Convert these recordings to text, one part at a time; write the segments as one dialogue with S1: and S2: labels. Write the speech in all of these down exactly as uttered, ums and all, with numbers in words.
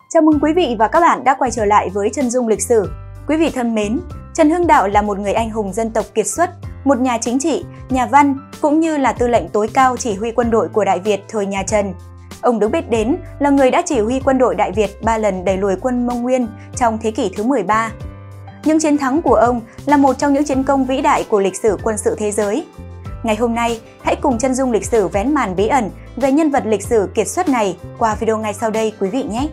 S1: Chào mừng quý vị và các bạn đã quay trở lại với Chân Dung Lịch Sử. Quý vị thân mến, Trần Hưng Đạo là một người anh hùng dân tộc kiệt xuất, một nhà chính trị, nhà văn cũng như là tư lệnh tối cao chỉ huy quân đội của Đại Việt thời nhà Trần. Ông được biết đến là người đã chỉ huy quân đội Đại Việt ba lần đẩy lùi quân Mông Nguyên trong thế kỷ thứ mười ba. Những chiến thắng của ông là một trong những chiến công vĩ đại của lịch sử quân sự thế giới. Ngày hôm nay, hãy cùng Chân Dung Lịch Sử vén màn bí ẩn về nhân vật lịch sử kiệt xuất này qua video ngay sau đây quý vị nhé!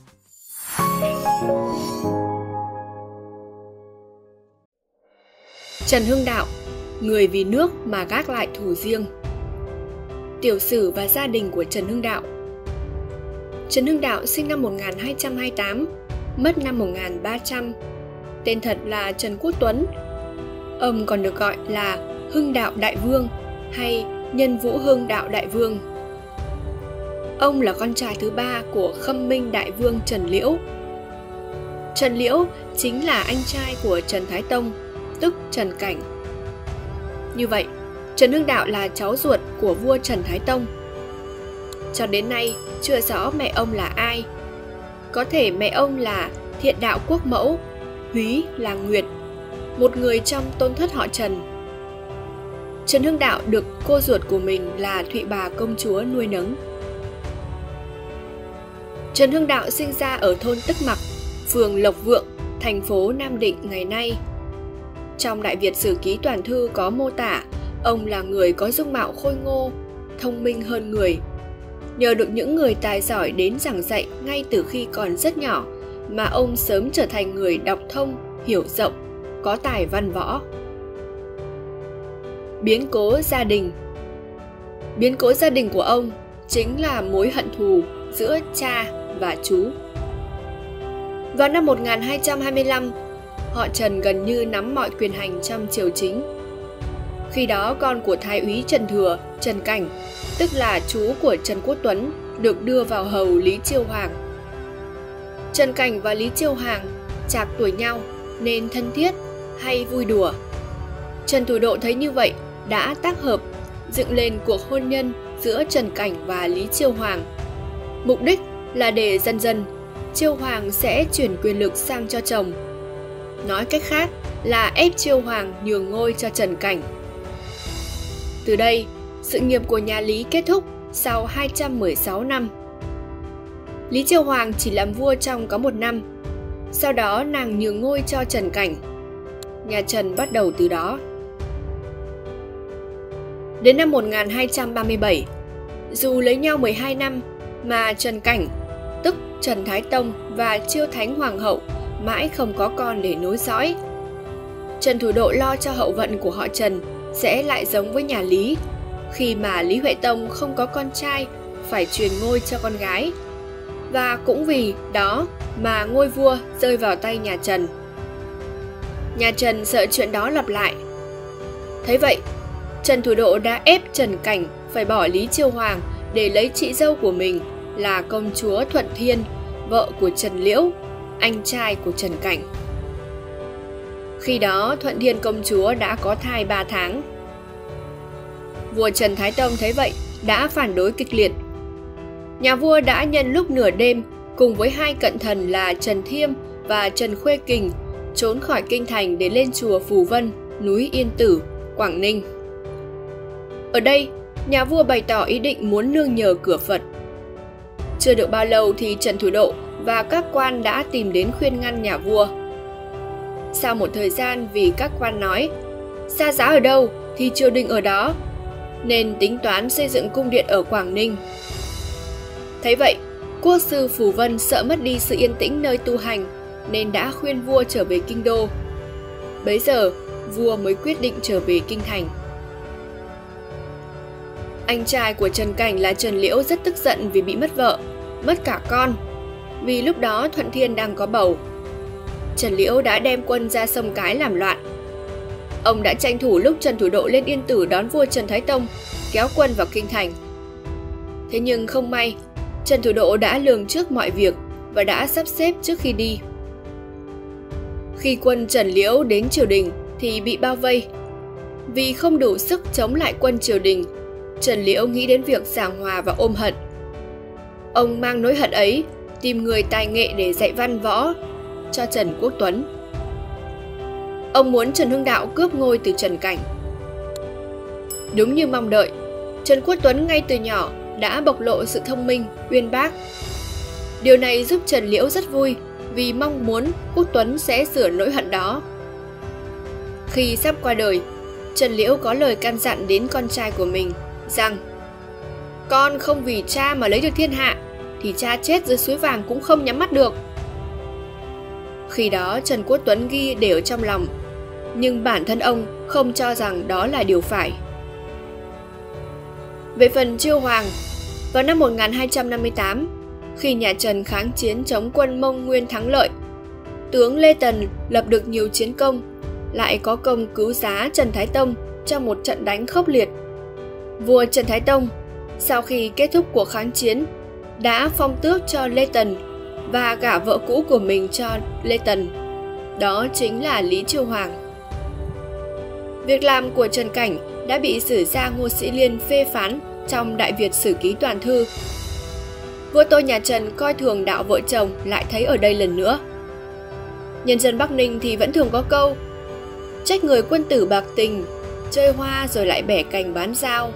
S2: Trần Hưng Đạo, người vì nước mà gác lại thù riêng. Tiểu sử và gia đình của Trần Hưng Đạo. Trần Hưng Đạo sinh năm một nghìn hai trăm hai mươi tám, mất năm một nghìn ba trăm. Tên thật là Trần Quốc Tuấn. Ông còn được gọi là Hưng Đạo Đại Vương hay Nhân Vũ Hưng Đạo Đại Vương. Ông là con trai thứ ba của Khâm Minh Đại Vương Trần Liễu. Trần Liễu chính là anh trai của Trần Thái Tông, tức Trần Cảnh. Như vậy, Trần Hưng Đạo là cháu ruột của vua Trần Thái Tông. Cho đến nay, chưa rõ mẹ ông là ai. Có thể mẹ ông là Thiện Đạo Quốc Mẫu, Húy là Nguyệt, một người trong tôn thất họ Trần. Trần Hưng Đạo được cô ruột của mình là Thụy Bà công chúa nuôi nấng. Trần Hưng Đạo sinh ra ở thôn Tức Mặc, phường Lộc Vượng, thành phố Nam Định ngày nay. Trong Đại Việt Sử Ký Toàn Thư có mô tả ông là người có dung mạo khôi ngô, thông minh hơn người. Nhờ được những người tài giỏi đến giảng dạy ngay từ khi còn rất nhỏ mà ông sớm trở thành người đọc thông, hiểu rộng, có tài văn võ. Biến cố gia đình. Biến cố gia đình của ông chính là mối hận thù giữa cha và chú. Vào năm một nghìn hai trăm hai mươi lăm, họ Trần gần như nắm mọi quyền hành trong triều chính. Khi đó con của Thái úy Trần Thừa, Trần Cảnh, tức là chú của Trần Quốc Tuấn, được đưa vào hầu Lý Chiêu Hoàng. Trần Cảnh và Lý Chiêu Hoàng chạc tuổi nhau nên thân thiết hay vui đùa. Trần Thủ Độ thấy như vậy đã tác hợp dựng lên cuộc hôn nhân giữa Trần Cảnh và Lý Chiêu Hoàng. Mục đích là để dần dần Chiêu Hoàng sẽ chuyển quyền lực sang cho chồng. Nói cách khác là ép Chiêu Hoàng nhường ngôi cho Trần Cảnh. Từ đây, sự nghiệp của nhà Lý kết thúc sau hai trăm mười sáu năm. Lý Chiêu Hoàng chỉ làm vua trong có một năm. Sau đó nàng nhường ngôi cho Trần Cảnh. Nhà Trần bắt đầu từ đó. Đến năm một nghìn hai trăm ba mươi bảy, dù lấy nhau mười hai năm mà Trần Cảnh, tức Trần Thái Tông và Chiêu Thánh Hoàng hậu mãi không có con để nối dõi. Trần Thủ Độ lo cho hậu vận của họ Trần sẽ lại giống với nhà Lý, khi mà Lý Huệ Tông không có con trai phải truyền ngôi cho con gái. Và cũng vì đó mà ngôi vua rơi vào tay nhà Trần. Nhà Trần sợ chuyện đó lặp lại. Thấy vậy, Trần Thủ Độ đã ép Trần Cảnh phải bỏ Lý Chiêu Hoàng để lấy chị dâu của mình là công chúa Thuận Thiên, vợ của Trần Liễu, anh trai của Trần Cảnh. Khi đó Thuận Thiên công chúa đã có thai ba tháng. Vua Trần Thái Tông thấy vậy đã phản đối kịch liệt. Nhà vua đã nhân lúc nửa đêm cùng với hai cận thần là Trần Thiêm và Trần Khuê Kình trốn khỏi kinh thành để lên chùa Phù Vân, núi Yên Tử, Quảng Ninh. Ở đây, nhà vua bày tỏ ý định muốn nương nhờ cửa Phật. Chưa được bao lâu thì Trần Thủ Độ và các quan đã tìm đến khuyên ngăn nhà vua. Sau một thời gian vì các quan nói xa giá ở đâu thì triều đình ở đó, nên tính toán xây dựng cung điện ở Quảng Ninh. Thấy vậy, quốc sư Phù Vân sợ mất đi sự yên tĩnh nơi tu hành nên đã khuyên vua trở về kinh đô. Bấy giờ, vua mới quyết định trở về kinh thành. Anh trai của Trần Cảnh là Trần Liễu rất tức giận vì bị mất vợ, mất cả con. Vì lúc đó Thuận Thiên đang có bầu. Trần Liễu đã đem quân ra sông Cái làm loạn. Ông đã tranh thủ lúc Trần Thủ Độ lên Yên Tử đón vua Trần Thái Tông, kéo quân vào kinh thành. Thế nhưng không may, Trần Thủ Độ đã lường trước mọi việc và đã sắp xếp trước khi đi. Khi quân Trần Liễu đến triều đình thì bị bao vây. Vì không đủ sức chống lại quân triều đình, Trần Liễu nghĩ đến việc giảng hòa và ôm hận. Ông mang nỗi hận ấy tìm người tài nghệ để dạy văn võ cho Trần Quốc Tuấn. Ông muốn Trần Hưng Đạo cướp ngôi từ Trần Cảnh. Đúng như mong đợi, Trần Quốc Tuấn ngay từ nhỏ đã bộc lộ sự thông minh, uyên bác. Điều này giúp Trần Liễu rất vui vì mong muốn Quốc Tuấn sẽ sửa lỗi hận đó. Khi sắp qua đời, Trần Liễu có lời căn dặn đến con trai của mình rằng: con không vì cha mà lấy được thiên hạ thì cha chết dưới suối vàng cũng không nhắm mắt được. Khi đó Trần Quốc Tuấn ghi để ở trong lòng, nhưng bản thân ông không cho rằng đó là điều phải. Về phần Chiêu Hoàng, vào năm một nghìn hai trăm năm mươi tám, khi nhà Trần kháng chiến chống quân Mông Nguyên thắng lợi, tướng Lê Tần lập được nhiều chiến công, lại có công cứu giá Trần Thái Tông trong một trận đánh khốc liệt. Vua Trần Thái Tông sau khi kết thúc cuộc kháng chiến đã phong tước cho Lê Tần và gả vợ cũ của mình cho Lê Tần, đó chính là Lý Chiêu Hoàng. Việc làm của Trần Cảnh đã bị sử gia Ngô Sĩ Liên phê phán trong Đại Việt Sử Ký Toàn Thư. Vua tôi nhà Trần coi thường đạo vợ chồng lại thấy ở đây lần nữa. Nhân dân Bắc Ninh thì vẫn thường có câu: trách người quân tử bạc tình, chơi hoa rồi lại bẻ cành bán dao.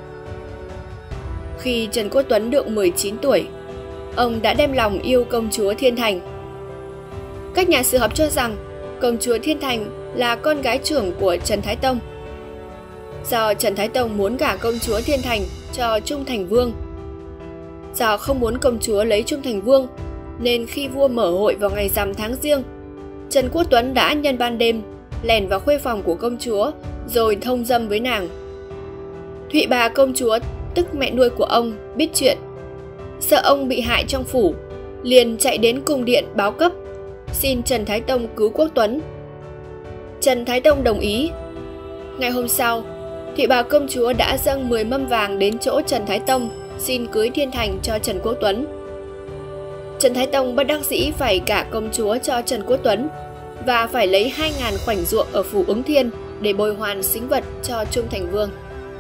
S2: Khi Trần Quốc Tuấn được mười chín tuổi, ông đã đem lòng yêu công chúa Thiên Thành. Các nhà sử học cho rằng công chúa Thiên Thành là con gái trưởng của Trần Thái Tông. Do Trần Thái Tông muốn gả công chúa Thiên Thành cho Trung Thành Vương. Do không muốn công chúa lấy Trung Thành Vương, nên khi vua mở hội vào ngày rằm tháng Giêng, Trần Quốc Tuấn đã nhân ban đêm lẻn vào khuê phòng của công chúa rồi thông dâm với nàng. Thụy bà công chúa, tức mẹ nuôi của ông, biết chuyện, sợ ông bị hại trong phủ, liền chạy đến cung điện báo cấp, xin Trần Thái Tông cứu Quốc Tuấn. Trần Thái Tông đồng ý. Ngày hôm sau, Thụy bà công chúa đã dâng mười mâm vàng đến chỗ Trần Thái Tông xin cưới Thiên Thành cho Trần Quốc Tuấn. Trần Thái Tông bất đắc dĩ phải gả công chúa cho Trần Quốc Tuấn và phải lấy hai nghìn khoảnh ruộng ở phủ Ứng Thiên để bồi hoàn sính vật cho Trung Thành Vương.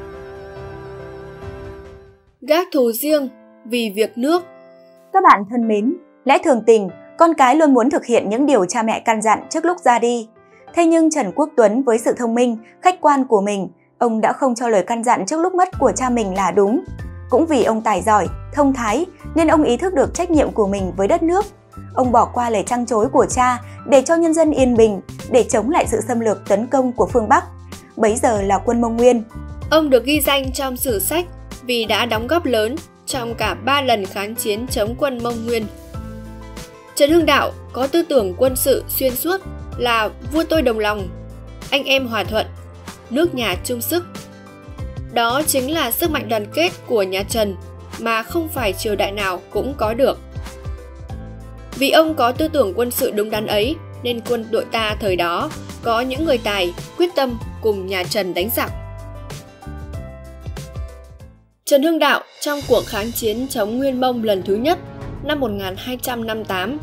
S2: Gác thù riêng vì việc nước.
S1: Các bạn thân mến, lẽ thường tình, con cái luôn muốn thực hiện những điều cha mẹ căn dặn trước lúc ra đi. Thế nhưng Trần Quốc Tuấn với sự thông minh, khách quan của mình, ông đã không cho lời căn dặn trước lúc mất của cha mình là đúng. Cũng vì ông tài giỏi, thông thái nên ông ý thức được trách nhiệm của mình với đất nước. Ông bỏ qua lời trăng trối của cha để cho nhân dân yên bình, để chống lại sự xâm lược tấn công của phương Bắc. Bấy giờ là quân Mông Nguyên.
S2: Ông được ghi danh trong sử sách vì đã đóng góp lớn trong cả ba lần kháng chiến chống quân Mông Nguyên. Trần Hưng Đạo có tư tưởng quân sự xuyên suốt là vua tôi đồng lòng, anh em hòa thuận, nước nhà chung sức. Đó chính là sức mạnh đoàn kết của nhà Trần mà không phải triều đại nào cũng có được. Vì ông có tư tưởng quân sự đúng đắn ấy nên quân đội ta thời đó có những người tài, quyết tâm cùng nhà Trần đánh giặc. Trần Hưng Đạo trong cuộc kháng chiến chống Nguyên Mông lần thứ nhất năm một nghìn hai trăm năm mươi tám.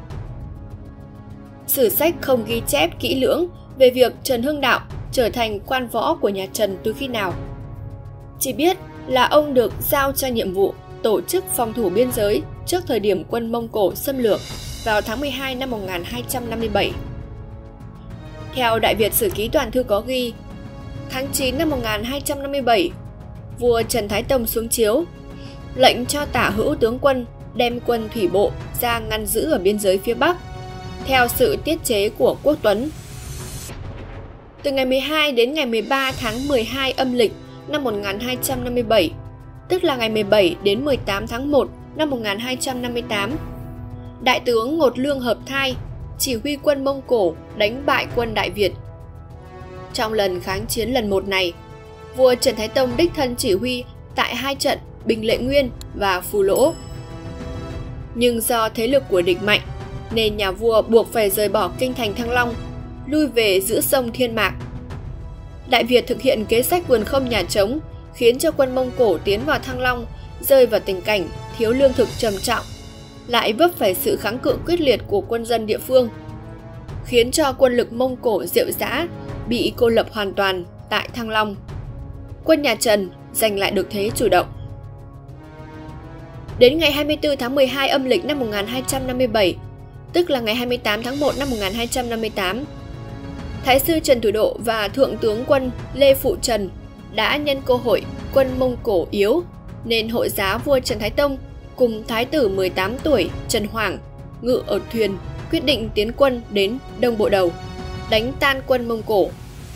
S2: Sử sách không ghi chép kỹ lưỡng về việc Trần Hưng Đạo trở thành quan võ của nhà Trần từ khi nào. Chỉ biết là ông được giao cho nhiệm vụ tổ chức phòng thủ biên giới trước thời điểm quân Mông Cổ xâm lược vào tháng mười hai năm một nghìn hai trăm năm mươi bảy. Theo Đại Việt Sử Ký Toàn Thư có ghi, tháng chín năm một nghìn hai trăm năm mươi bảy, vua Trần Thái Tông xuống chiếu, lệnh cho Tả Hữu tướng quân đem quân thủy bộ ra ngăn giữ ở biên giới phía Bắc, theo sự tiết chế của Quốc Tuấn. Từ ngày mười hai đến ngày mười ba tháng mười hai âm lịch năm một nghìn hai trăm năm mươi bảy, tức là ngày mười bảy đến mười tám tháng một năm một nghìn hai trăm năm mươi tám, Đại tướng Ngột Lương Hợp Thai chỉ huy quân Mông Cổ đánh bại quân Đại Việt. Trong lần kháng chiến lần một này, vua Trần Thái Tông đích thân chỉ huy tại hai trận Bình Lệ Nguyên và Phù Lỗ. Nhưng do thế lực của địch mạnh, nên nhà vua buộc phải rời bỏ kinh thành Thăng Long, lui về giữa sông Thiên Mạc. Đại Việt thực hiện kế sách vườn không nhà trống, khiến cho quân Mông Cổ tiến vào Thăng Long rơi vào tình cảnh thiếu lương thực trầm trọng, lại vấp phải sự kháng cự quyết liệt của quân dân địa phương, khiến cho quân lực Mông Cổ Diệu Dã bị cô lập hoàn toàn tại Thăng Long. Quân nhà Trần giành lại được thế chủ động. Đến ngày hai mươi tư tháng mười hai âm lịch năm một nghìn hai trăm năm mươi bảy, tức là ngày hai mươi tám tháng một năm một nghìn hai trăm năm mươi tám, Thái sư Trần Thủ Độ và Thượng tướng quân Lê Phụ Trần đã nhân cơ hội quân Mông Cổ yếu nên hội giá vua Trần Thái Tông cùng Thái tử mười tám tuổi Trần Hoảng ngự ở thuyền quyết định tiến quân đến Đông Bộ Đầu, đánh tan quân Mông Cổ.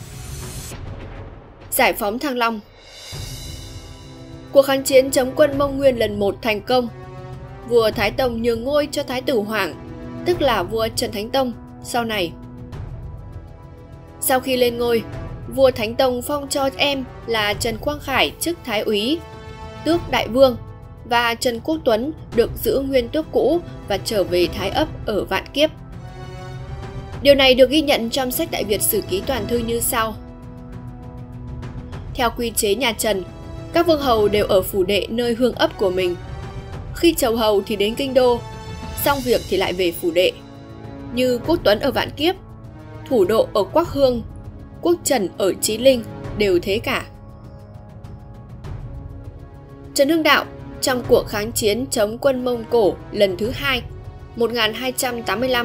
S2: Giải phóng Thăng Long. Cuộc kháng chiến chống quân Mông Nguyên lần một thành công. Vua Thái Tông nhường ngôi cho Thái tử Hoảng, tức là vua Trần Thánh Tông sau này. Sau khi lên ngôi, vua Thánh Tông phong cho em là Trần Quang Khải chức Thái úy, tước Đại Vương, và Trần Quốc Tuấn được giữ nguyên tước cũ và trở về Thái Ấp ở Vạn Kiếp. Điều này được ghi nhận trong sách Đại Việt Sử Ký Toàn Thư như sau. Theo quy chế nhà Trần, các vương hầu đều ở phủ đệ nơi hương ấp của mình. Khi chầu hầu thì đến kinh đô, xong việc thì lại về phủ đệ. Như Quốc Tuấn ở Vạn Kiếp, Thủ Độ ở Quắc Hương, Quốc Trần ở Chí Linh đều thế cả. Trần Hưng Đạo trong cuộc kháng chiến chống quân Mông Cổ lần thứ hai, một nghìn hai trăm tám mươi lăm.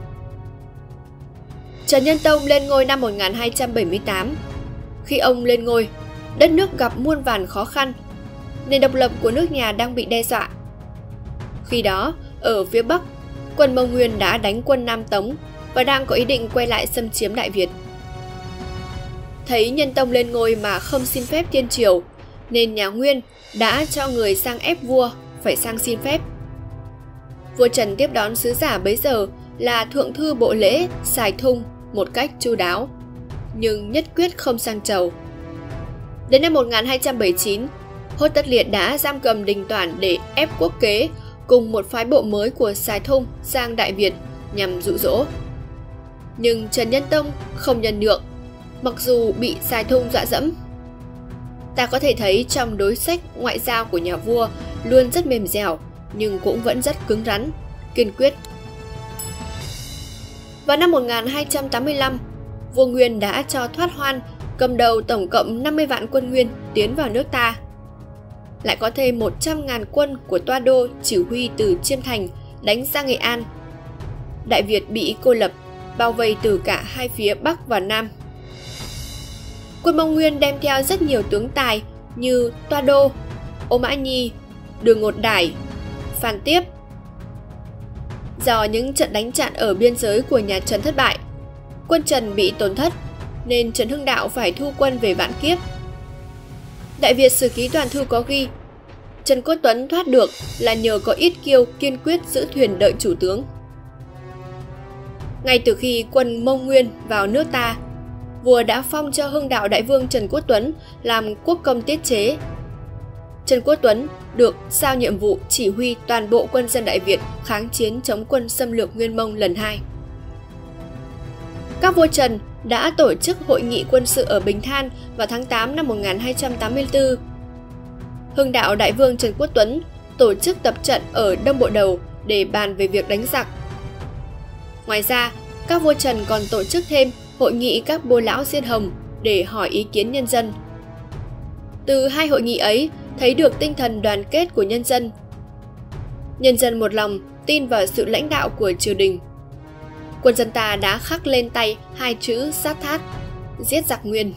S2: Trần Nhân Tông lên ngôi năm một nghìn hai trăm bảy mươi tám. Khi ông lên ngôi, đất nước gặp muôn vàn khó khăn, nền độc lập của nước nhà đang bị đe dọa. Khi đó, ở phía Bắc, quân Mông Nguyên đã đánh quân Nam Tống và đang có ý định quay lại xâm chiếm Đại Việt. Thấy Nhân Tông lên ngôi mà không xin phép thiên triều, nên nhà Nguyên đã cho người sang ép vua phải sang xin phép. Vua Trần tiếp đón sứ giả bấy giờ là Thượng thư Bộ Lễ Sài Thung một cách chu đáo, nhưng nhất quyết không sang chầu. Đến năm một nghìn hai trăm bảy mươi chín, Hốt Tất Liệt đã giam cầm Đình Toản để ép Quốc Kế cùng một phái bộ mới của Sài Thung sang Đại Việt nhằm dụ dỗ. Nhưng Trần Nhân Tông không nhân nhượng, mặc dù bị Sài Thung dọa dẫm. Ta có thể thấy trong đối sách ngoại giao của nhà vua luôn rất mềm dẻo, nhưng cũng vẫn rất cứng rắn, kiên quyết. Vào năm một nghìn hai trăm tám mươi lăm, vua Nguyên đã cho Thoát Hoan cầm đầu tổng cộng năm mươi vạn quân Nguyên tiến vào nước ta. Lại có thêm một trăm nghìn quân của Toa Đô chỉ huy từ Chiêm Thành đánh ra Nghệ An. Đại Việt bị cô lập, bao vây từ cả hai phía Bắc và Nam. Quân Mông Nguyên đem theo rất nhiều tướng tài như Toa Đô, Ô Mã Nhi, Đường Ngột Đải, Phan Tiếp. Do những trận đánh chặn ở biên giới của nhà Trần thất bại, quân Trần bị tổn thất, nên Trần Hưng Đạo phải thu quân về Vạn Kiếp. Đại Việt Sử Ký Toàn Thư có ghi, Trần Quốc Tuấn thoát được là nhờ có ít kiêu kiên quyết giữ thuyền đợi chủ tướng. Ngay từ khi quân Mông Nguyên vào nước ta, vua đã phong cho Hưng Đạo Đại Vương Trần Quốc Tuấn làm quốc công tiết chế. Trần Quốc Tuấn được giao nhiệm vụ chỉ huy toàn bộ quân dân Đại Việt kháng chiến chống quân xâm lược Nguyên Mông lần hai. Các vua Trần đã tổ chức hội nghị quân sự ở Bình Than vào tháng tám năm một nghìn hai trăm tám mươi tư. Hưng Đạo Đại Vương Trần Quốc Tuấn tổ chức tập trận ở Đông Bộ Đầu để bàn về việc đánh giặc. Ngoài ra, các vua Trần còn tổ chức thêm hội nghị các bô lão diên hồng để hỏi ý kiến nhân dân. Từ hai hội nghị ấy thấy được tinh thần đoàn kết của nhân dân. Nhân dân một lòng tin vào sự lãnh đạo của triều đình. Quân dân ta đã khắc lên tay hai chữ sát thát, giết giặc Nguyên.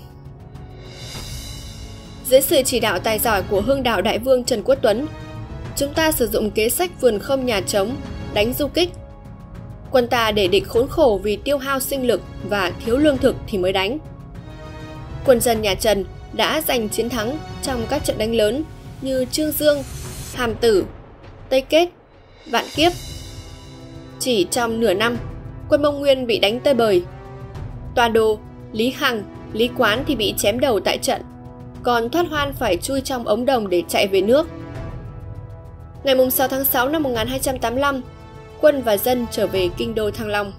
S2: Dưới sự chỉ đạo tài giỏi của Hưng Đạo Đại Vương Trần Quốc Tuấn, chúng ta sử dụng kế sách vườn không nhà trống, đánh du kích. Quân ta để địch khốn khổ vì tiêu hao sinh lực và thiếu lương thực thì mới đánh. Quân dân nhà Trần đã giành chiến thắng trong các trận đánh lớn như Trương Dương, Hàm Tử, Tây Kết, Vạn Kiếp. Chỉ trong nửa năm, quân Mông Nguyên bị đánh tơi bời. Toa Đô, Lý Hằng, Lý Quán thì bị chém đầu tại trận, còn Thoát Hoan phải chui trong ống đồng để chạy về nước. Ngày sáu tháng sáu năm một nghìn hai trăm tám mươi lăm, quân và dân trở về kinh đô Thăng Long.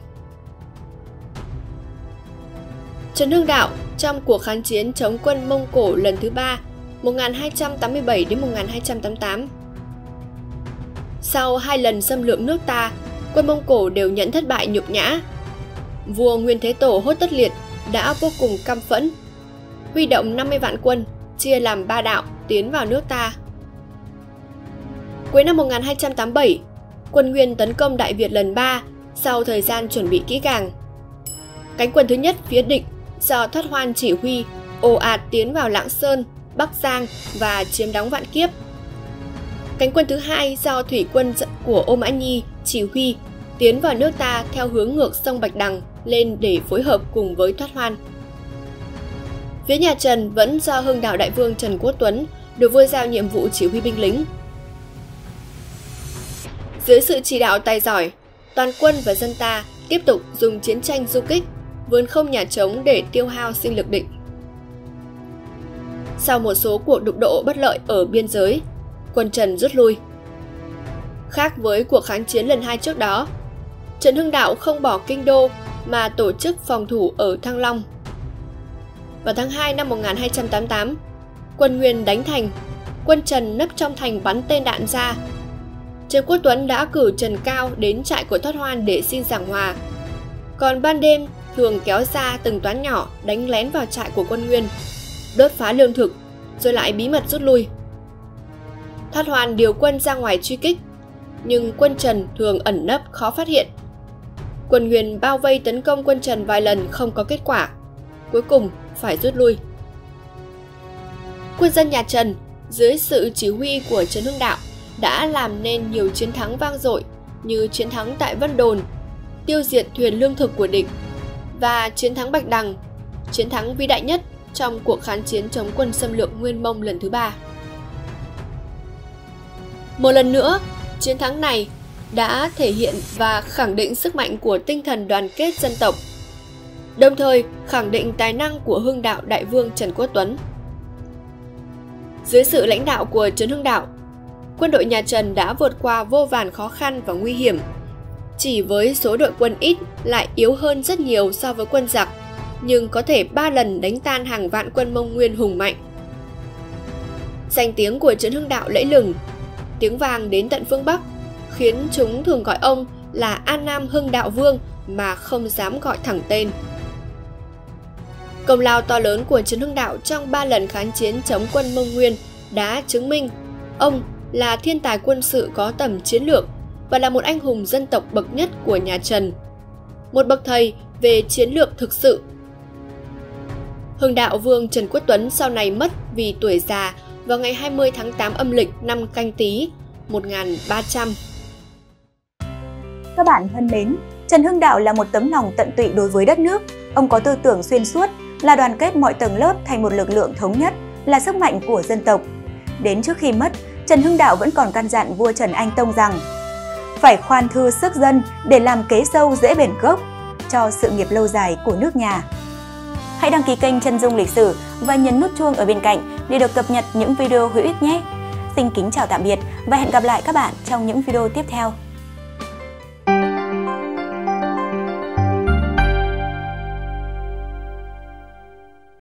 S2: Trần Hưng Đạo trong cuộc kháng chiến chống quân Mông Cổ lần thứ ba, một nghìn hai trăm tám mươi bảy đến một nghìn hai trăm tám mươi tám. Sau hai lần xâm lược nước ta, quân Mông Cổ đều nhận thất bại nhục nhã. Vua Nguyên Thế Tổ Hốt Tất Liệt đã vô cùng căm phẫn, huy động năm mươi vạn quân, chia làm ba đạo tiến vào nước ta. Cuối năm một nghìn hai trăm tám mươi bảy, quân Nguyên tấn công Đại Việt lần ba sau thời gian chuẩn bị kỹ càng. Cánh quân thứ nhất phía địch do Thoát Hoan chỉ huy ồ ạt tiến vào Lạng Sơn, Bắc Giang và chiếm đóng Vạn Kiếp. Cánh quân thứ hai do thủy quân của Ô Mã Nhi chỉ huy tiến vào nước ta theo hướng ngược sông Bạch Đằng lên để phối hợp cùng với Thoát Hoan. Phía nhà Trần vẫn do Hưng Đạo Đại Vương Trần Quốc Tuấn được vua giao nhiệm vụ chỉ huy binh lính. Dưới sự chỉ đạo tài giỏi, toàn quân và dân ta tiếp tục dùng chiến tranh du kích, vươn không nhà trống để tiêu hao sinh lực địch. Sau một số cuộc đụng độ bất lợi ở biên giới, quân Trần rút lui. Khác với cuộc kháng chiến lần hai trước đó, Trần Hưng Đạo không bỏ kinh đô mà tổ chức phòng thủ ở Thăng Long. Vào tháng hai năm một nghìn hai trăm tám mươi tám, quân Nguyên đánh thành, quân Trần nấp trong thành bắn tên đạn ra. Trần Quốc Tuấn đã cử Trần Cao đến trại của Thoát Hoan để xin giảng hòa. Còn ban đêm thường kéo ra từng toán nhỏ đánh lén vào trại của quân Nguyên, đốt phá lương thực, rồi lại bí mật rút lui. Thoát Hoan điều quân ra ngoài truy kích, nhưng quân Trần thường ẩn nấp khó phát hiện. Quân Nguyên bao vây tấn công quân Trần vài lần không có kết quả, cuối cùng phải rút lui. Quân dân nhà Trần dưới sự chỉ huy của Trần Hưng Đạo đã làm nên nhiều chiến thắng vang dội như chiến thắng tại Vân Đồn, tiêu diệt thuyền lương thực của địch, và chiến thắng Bạch Đằng, chiến thắng vĩ đại nhất trong cuộc kháng chiến chống quân xâm lược Nguyên Mông lần thứ ba. Một lần nữa, chiến thắng này đã thể hiện và khẳng định sức mạnh của tinh thần đoàn kết dân tộc, đồng thời khẳng định tài năng của Hưng Đạo Đại Vương Trần Quốc Tuấn. Dưới sự lãnh đạo của Trần Hưng Đạo, quân đội nhà Trần đã vượt qua vô vàn khó khăn và nguy hiểm. Chỉ với số đội quân ít lại yếu hơn rất nhiều so với quân giặc, nhưng có thể ba lần đánh tan hàng vạn quân Mông Nguyên hùng mạnh. Danh tiếng của Trần Hưng Đạo lẫy lừng, tiếng vang đến tận phương Bắc, khiến chúng thường gọi ông là An Nam Hưng Đạo Vương mà không dám gọi thẳng tên. Công lao to lớn của Trần Hưng Đạo trong ba lần kháng chiến chống quân Mông Nguyên đã chứng minh ông là thiên tài quân sự có tầm chiến lược và là một anh hùng dân tộc bậc nhất của nhà Trần, một bậc thầy về chiến lược thực sự. Hưng Đạo Vương Trần Quốc Tuấn sau này mất vì tuổi già vào ngày hai mươi tháng tám âm lịch năm Canh Tý một nghìn ba trăm.
S1: Các bạn thân mến, Trần Hưng Đạo là một tấm lòng tận tụy đối với đất nước. Ông có tư tưởng xuyên suốt, là đoàn kết mọi tầng lớp thành một lực lượng thống nhất, là sức mạnh của dân tộc. Đến trước khi mất, Trần Hưng Đạo vẫn còn căn dặn vua Trần Anh Tông rằng phải khoan thư sức dân để làm kế sâu dễ bền gốc cho sự nghiệp lâu dài của nước nhà. Hãy đăng ký kênh Chân Dung Lịch Sử và nhấn nút chuông ở bên cạnh để được cập nhật những video hữu ích nhé. Xin kính chào tạm biệt và hẹn gặp lại các bạn trong những video tiếp theo.